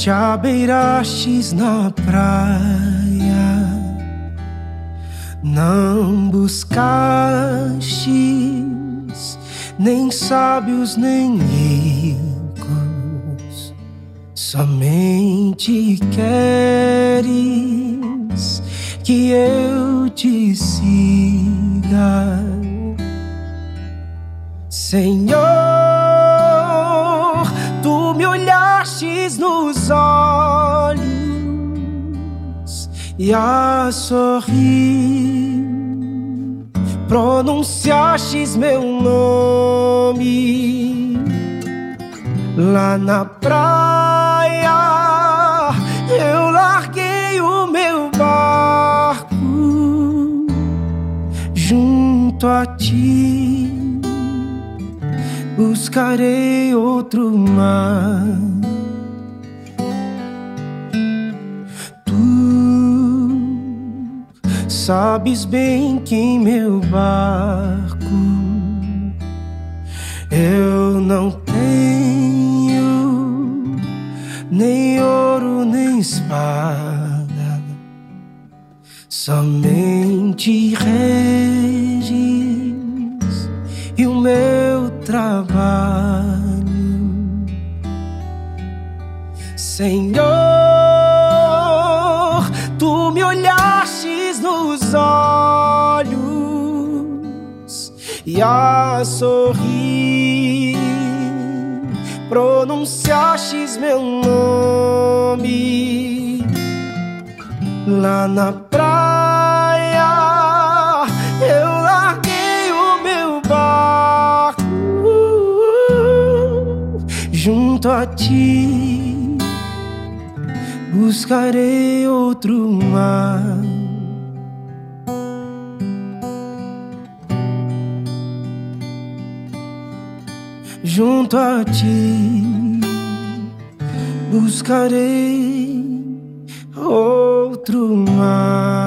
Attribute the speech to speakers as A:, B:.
A: te abeirastes na praia, não buscastes nem sábios nem ricos, somente queres que eu te siga. Senhor, tu me olhastes nos olhos e a sorrir pronunciastes meu nome. Lá na praia eu larguei o meu barco junto a ti. Buscarei outro mar. Tu sabes bem que em meu barco eu não tenho nem ouro nem espada, somente redes e o meu trabalho. Senhor, tu me olhastes nos olhos e a sorrir pronunciastes meu nome. Lá na praia eu larguei o meu barco junto a ti. Buscarei outro mar. Junto a ti buscarei outro mar.